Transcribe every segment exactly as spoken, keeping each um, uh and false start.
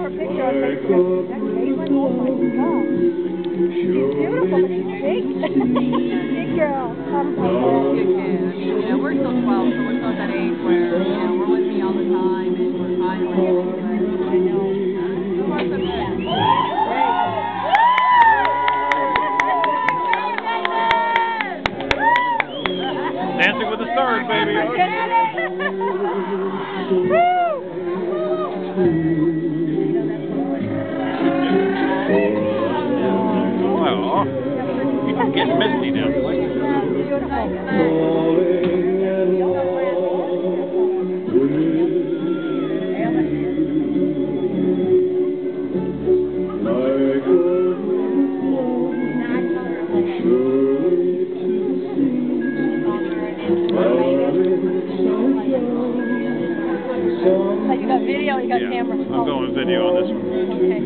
a picture on Facebook. That Caitlin, oh my God. She's beautiful, but she's big. Big girl. Um, She's a good kid. I mean, you know, we're still twelve, so we're still at that age where, you know, we're with me all the time, and we're fine with everything. I know. So far, so good. Dancing with the Stars, baby. Well, you get misty now. So you got video, you got yeah, camera. I'm going video on this one. Okay.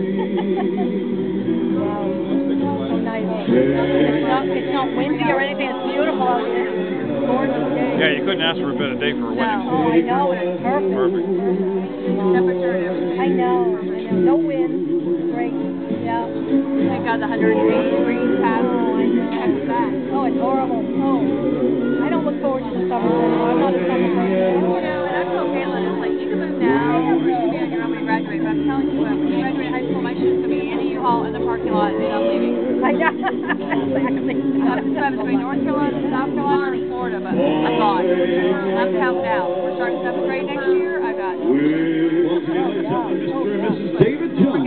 Wow. So nice. It's not, it's not windy or anything. It's beautiful out here. Gorgeous day. Yeah, you couldn't ask for a better day for a wedding. No. Oh, I know. It's perfect. Perfect. Temperature and everything. I know. I know. No wind. Great. Yeah. Thank God the one hundred eighty degrees past. Oh, I know. Kept back. Oh, it's horrible. Oh. I don't look forward to the summer. I'm not a summer person. You know, and I told Caitlin, it's like, you can move now, or you can be on your own when you graduate, but I'm telling you what, when you graduate high school, my shit's going to be in a U-Haul in the parking lot, and I'm leaving. I know. Exactly. I'm deciding between North Carolina, South Carolina, or Florida, but I'm gone. I'm counting out. We're starting seventh grade next year. I got Mister and Missus David Jones.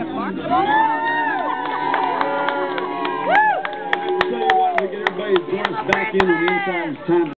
Tell you what, we get everybody back in on the inside time.